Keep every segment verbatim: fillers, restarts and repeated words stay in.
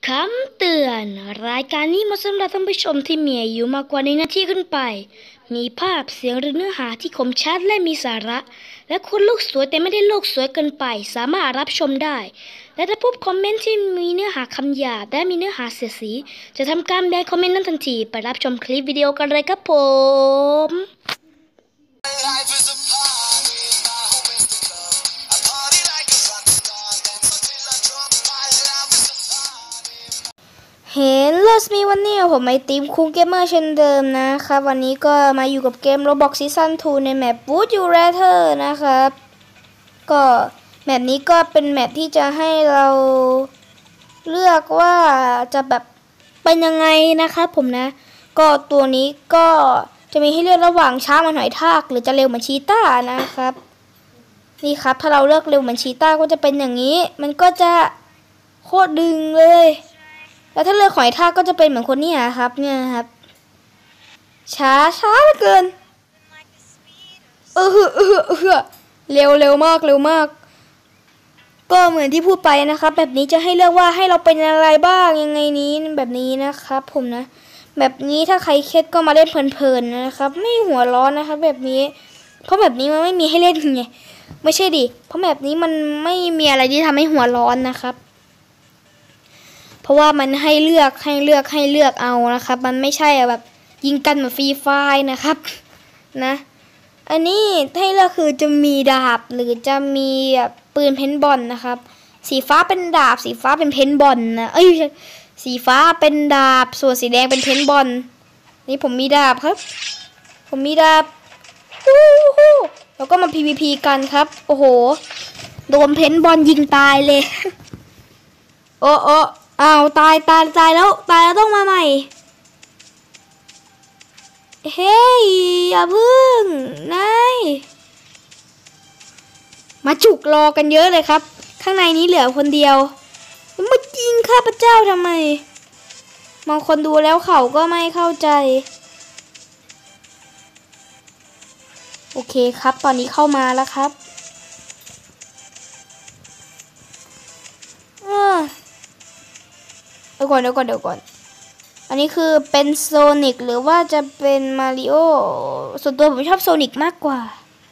คำเตือนรายการนี้เหมาะสำหรับท่านผู้ชมที่มีอายุมากกว่าหนึ่งนาทีขึ้นไปมีภาพเสียงหรือเนื้อหาที่คมชัดและมีสาระและคุณลูกสวยแต่ไม่ได้โลกสวยเกินไปสามารถรับชมได้และถ้าพบคอมเมนต์ที่มีเนื้อหาคำหยาบและมีเนื้อหาเสียดสีจะทำการแบนคอมเมนต์นั้นทันทีไปรับชมคลิปวิดีโอกันเลยครับผมเห็นเลสมีวันนี้ผมไอทีมคูเกมเมอร์เช่นเดิมนะครับวันนี้ก็มาอยู่กับเกม Roblox Season ทูในแมป Would You Rather นะครับก็แมปนี้ก็เป็นแมปที่จะให้เราเลือกว่าจะแบบเป็นยังไงนะครับผมนะก็ตัวนี้ก็จะมีให้เลือกระหว่างช้าเหมือนหอยทากหรือจะเร็วเหมือนชีต้านะครับนี่ครับถ้าเราเลือกเร็วเหมือนชีต้าก็จะเป็นอย่างนี้มันก็จะโคตรดึงเลยแล้วถ้าเลือกหอยทากก็จะเป็นเหมือนคนนี้ครับเนี่ยครับช้าช้าเหลือเกินเออเออเออเออเร็วเร็วมากเร็วมากก็เหมือนที่พูดไปนะครับแบบนี้จะให้เลือกว่าให้เราเป็นอะไรบ้างยังไงนี้แบบนี้นะครับผมนะแบบนี้ถ้าใครเครียดก็มาเล่นเพลินๆนะครับไม่หัวร้อนนะครับแบบนี้เพราะแบบนี้มันไม่มีให้เล่นไงไม่ใช่ดิเพราะแบบนี้มันไม่มีอะไรที่ทำให้หัวร้อนนะครับเพราะว่ามันให้เลือกให้เลือกให้เลือกเอานะครับมันไม่ใช่แบบยิงกันเหมือนฟรีไฟร์นะครับนะอันนี้ให้เลือกคือจะมีดาบหรือจะมีแบบปืนเพนบอลนะครับสีฟ้าเป็นดาบสีฟ้าเป็นเพนบอลนะเอ้ยสีฟ้าเป็นดาบส่วนสีแดงเป็นเพนบอลนี่ผมมีดาบครับผมมีดาบฮู้ฮู้แล้วก็มา พี วี พี กันครับโอ้โหโดนเพนบอลยิงตายเลยโอ้โอ้อ้าวตายตายตายแล้วตายแล้วต้องมาใหม่เฮ้ยอย่าพึ่งนายมาจุกรอกันเยอะเลยครับข้างในนี้เหลือคนเดียวมายิงข้าพเจ้าทำไมบางคนดูแล้วเขาก็ไม่เข้าใจโอเคครับตอนนี้เข้ามาแล้วครับเดี๋ยวก่อนเดี๋ยวก่อนเดี๋ยวก่อนอันนี้คือเป็นโซนิกหรือว่าจะเป็นมาริโอส่วนตัวผมชอบโซนิกมากกว่า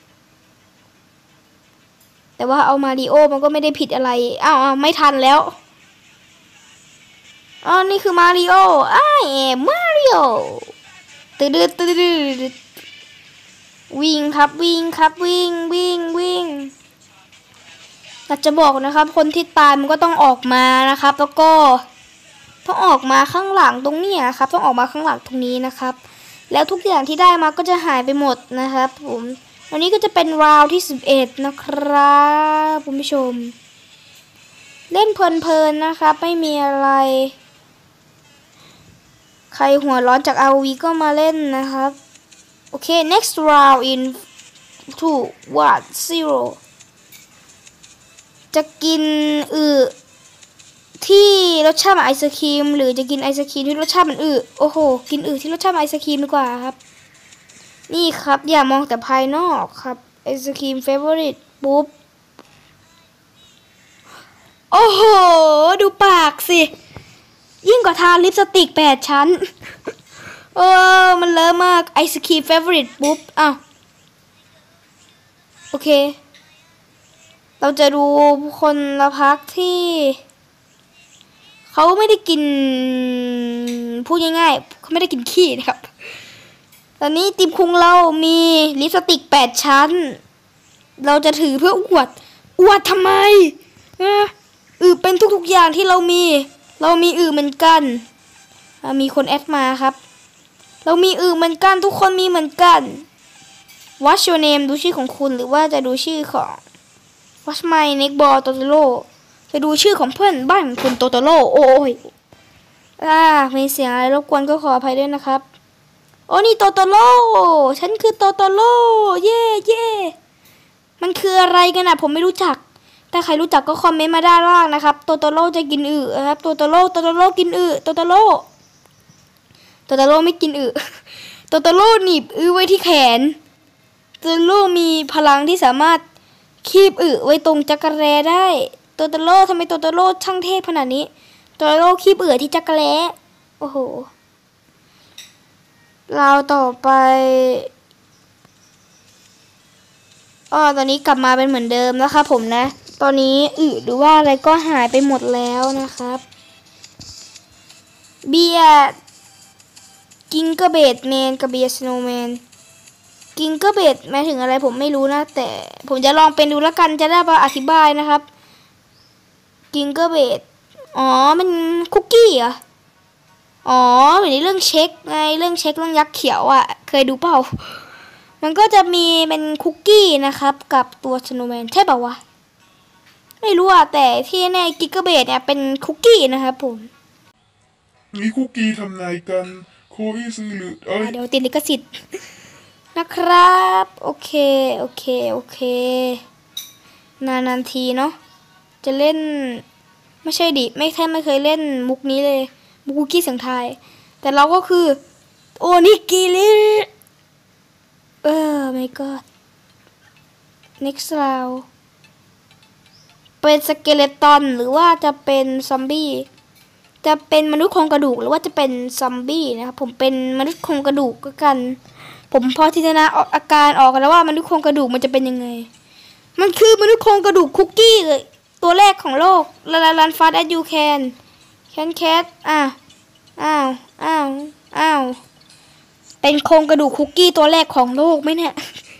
แต่ว่าเอามาริโอมันก็ไม่ได้ผิดอะไรอ้าวไม่ทันแล้วอ๋อนี่คือมาริโออ้าวเอ๋มาริโอตืดตืดตืดวิ่งครับวิ่งครับวิ่งวิ่งวิ่งอยากจะบอกนะครับคนที่ตายมันก็ต้องออกมานะครับแล้วก็ต้องออกมาข้างหลังตรงนี้ครับต้องออกมาข้างหลังตรงนี้นะครับแล้วทุกอย่างที่ได้มาก็จะหายไปหมดนะครับผมวันนี้ก็จะเป็นราวที่สิบเอ็ดนะครับคุณผู้ชมเล่นเพลินๆนะครับไม่มีอะไรใครหัวร้อนจาก อาร์ โอ วี ก็มาเล่นนะครับโอเค next round in two one zero จะกินอือที่รสชาติไอศครีมหรือจะกินไอศครีมที่รสชาติมันอืดโอ้โหกินอืดที่รสชาติไอศครีมดีกว่าครับนี่ครับอย่ามองแต่ภายนอกครับไอศครีมเฟเวอริตปุ๊บโอ้โหดูปากสิยิ่งกว่าทาลิปสติกแปดชั้นเออมันเลอะมากไอศครีมเฟเวอริตปุ๊บอ้าวโอเคเราจะดูคนละพักที่เขาไม่ได้กินพูดง่ายๆเขาไม่ได้กินขี้นะครับตอนนี้ทีมคุงเรามีลิปสติกแปดชั้นเราจะถือเพื่ออวดอวดทำไมอือเป็นทุกๆอย่างที่เรามีเรามีอือเหมือนกันมีคนแอดมาครับเรามีอือเหมือนกันทุกคนมีเหมือนกัน What's your name ดูชื่อของคุณหรือว่าจะดูชื่อของ What's my next ball Totoro จะดูชื่อของเพื่อนบ้านคุณโตโตโร่โอ้ยอ่ามีเสียงอะไรรบกวนก็ขออภัยด้วยนะครับโอ้นี่โตโตโร่ฉันคือโตโตโร่เย่เย่มันคืออะไรกันนะผมไม่รู้จักถ้าใครรู้จักก็คอมเมนต์มาด้านล่างนะครับโตโตโร่จะกินอึครับโตโตโร่โตโตโร่กินอึโตโตโร่โตโตโร่ไม่กินอึโตโตโร่หนีบอึไว้ที่แขนโตโตโร่มีพลังที่สามารถคีบอึไว้ตรงจักรแร้ได้โตโตโร่ทำไมโตโตโร่ช่างเทพขนาดนี้ตัวโลกขี้เบื่อที่จักรแล้โอ้โหเราต่อไปอ๋อตอนนี้กลับมาเป็นเหมือนเดิมแล้วครับผมนะตอนนี้อึหรือว่าอะไรก็หายไปหมดแล้วนะครับเบียร์กิงเกอร์เบดแมนกับเบียร์สโนว์แมนกิงเกอร์เบดหมายถึงอะไรผมไม่รู้นะแต่ผมจะลองเป็นดูแล้วกันจะได้มาอธิบายนะครับกิงเกอร์เบดอ๋อมันคุกกี้เหรออ๋อเหมือนในเรื่องเช็คไงเรื่องเช็คเรื่องยักษ์เขียวอ่ะเคยดูเปล่ามันก็จะมีเป็นคุกกี้นะครับกับตัวสโนว์แมนใช่เปล่าวะไม่รู้อ่ะแต่ที่แน่กิงเกอร์เบดเนี่ยเป็นคุกกี้นะครับผมนี่คุกกี้ทำนายกันโคอิซึหรือเอ้ยเดี๋ยวติดลิขสิทธิ์นะครับโอเคโอเคโอเคนานานทีเนาะจะเล่นไม่ใช่ดิไม่แค่ไม่เคยเล่นมุกนี้เลยมุกคุกกี้เสียงไทยแต่เราก็คือโอนิกิริเออไม่ก็ next round เป็นสเกเลตอนหรือว่าจะเป็นซอมบี้จะเป็นมนุษย์โครงกระดูกหรือว่าจะเป็นซอมบี้นะครับผมเป็นมนุษย์โครงกระดูกก็กันผมพอจินตนาอาการออกแล้วว่ามนุษย์โครงกระดูกมันจะเป็นยังไงมันคือมนุษย์โครงกระดูกคุกกี้เลยตัวแรกของโลกลาลาลันฟาดแอดยูแคนแคนแคทอ้าวอ้าวอ้าวอ้าวเป็นโครงกระดูกคุกกี้ตัวแรกของโลกไหมเนี่ย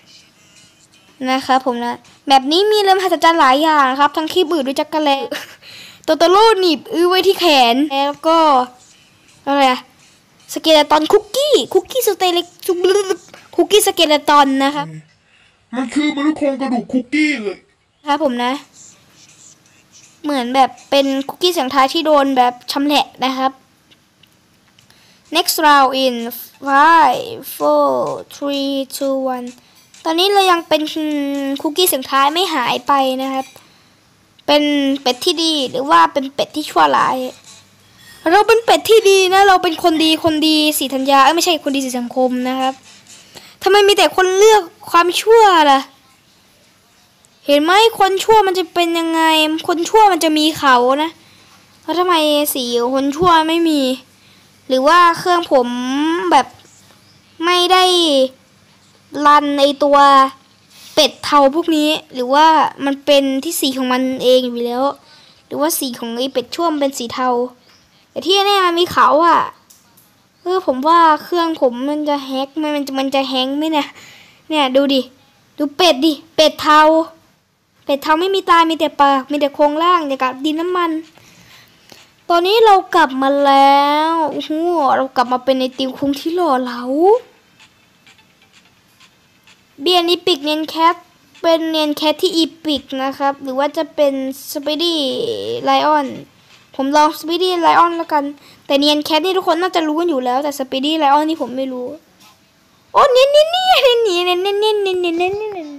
นะครับผมนะแบบนี้มีเรื่องมหัศจรรย์หลายอย่างครับทั้งขี้บืดด้วยจักรแลตัวตะโลหนีบอื้อไว้ที่แขนแล้วก็อะไรอะสเกเลตอนคุกกี้คุกกี้สเตเล็กคุกกี้สเกเลตอนนะครับมันคือมนุษย์โครงกระดูกคุกกี้เลยครับผมนะเหมือนแบบเป็นคุกกี้เสียงท้ายที่โดนแบบชำแหละนะครับ next round in five four three two one ตอนนี้เรายังเป็นคุกกี้เสียงท้ายไม่หายไปนะครับเป็นเป็ดที่ดีหรือว่าเป็นเป็ดที่ชั่วร้ายเราเป็นเป็ดที่ดีนะเราเป็นคนดีคนดีสีธัญญาเอ้ยไม่ใช่คนดีสีสังคมนะครับทำไมมีแต่คนเลือกความชั่วล่ะเห็นไหมคนชั่วมันจะเป็นยังไงคนชั่วมันจะมีเขานะแล้วทำไมสีคนชั่วไม่มีหรือว่าเครื่องผมแบบไม่ได้รันในตัวเป็ดเทาพวกนี้หรือว่ามันเป็นที่สีของมันเองอยู่แล้วหรือว่าสีของไอ้เป็ดชั่วมันเป็นสีเทาแต่ที่แน่มันมีเขาอ่ะเออผมว่าเครื่องผมมันจะแฮกมันจะมันจะแฮงไหมเนี่ยเนี่ยดูดิดูเป็ดดิเป็ดเทาเป็ดเทาไม่มีตามีแต่ปากมีแต่โครงล่างอย่างกับดินน้ำมันตอนนี้เรากลับมาแล้วโอ้โหเรากลับมาเป็นในติวคุงที่หล่อเหลาเบียร์อีพิกเนียนแคทเป็นเนียนแคทที่อีพิกนะครับหรือว่าจะเป็นสไปดี้ไลออนผมลองสไปดี้ไลออนแล้วกันแต่เนียนแคทนี่ทุกคนน่าจะรู้กันอยู่แล้วแต่สไปดี้ไลออนนี่ผมไม่รู้โอ้เนียนเนียนเนียนเนียนเนียนเนียนเนียนเนียนเนียนเนียนเนียน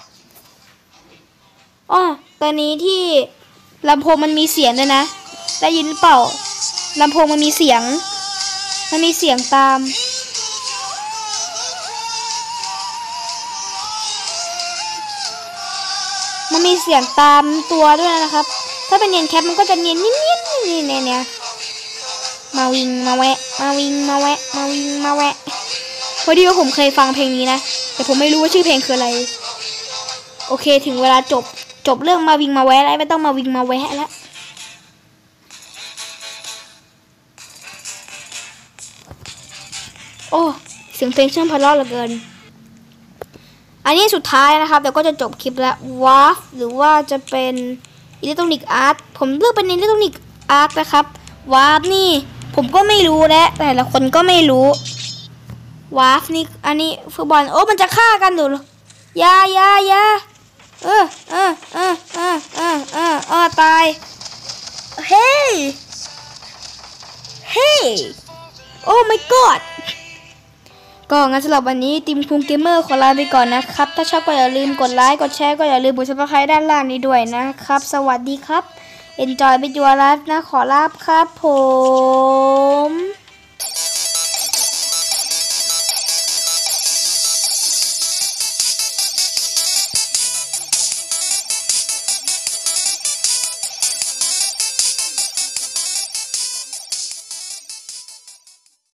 อ๋อตอนนี้ที่ลำโพงมันมีเสียงด้วยนะได้ยินเปล่าลำโพงมันมีเสียงมันมีเสียงตามมันมีเสียงตามตัวด้วยนะครับถ้าเป็นเนียนแคปมันก็จะเนียนเนียนเนียนนี่เนี่ยเนี่ยมาวิ่งมาแวะมาวิ่งมาแวะมาวิ่งมาแวะพอดีว่าผมเคยฟังเพลงนี้นะแต่ผมไม่รู้ว่าชื่อเพลงคืออะไรโอเคถึงเวลาจบจบเรื่องมาวิ่งมาแวะแล้วไม่ต้องมาวิ่งมาแวะแล้วโอ้เสียงเพลงช่างไพเราะเหลือเกินอันนี้สุดท้ายนะครับเดี๋ยวก็จะจบคลิปแล้ววาร์ฟหรือว่าจะเป็นอิเล็กทรอนิกส์อาร์ตผมเลือกเป็นอิเล็กทรอนิกส์อาร์ตนะครับวาร์ฟนี่ผมก็ไม่รู้และแต่ละคนก็ไม่รู้วาร์ฟนี่อันนี้ฟุตบอลโอ้มันจะฆ่ากันดูยายายาเออเออเออเออเออเออเออตายเฮ้ยเฮ้ยโอ้ my god ก็งั้นสำหรับวันนี้ทีมคุงเกมเมอร์ขอลาไปก่อนนะครับถ้าชอบก็อย่าลืมกดไลค์กดแชร์ก็อย่าลืมกดซับสไครต์ด้านล่างนี้ด้วยนะครับสวัสดีครับ Enjoy ไปจัวรัสนะขอลาครับผม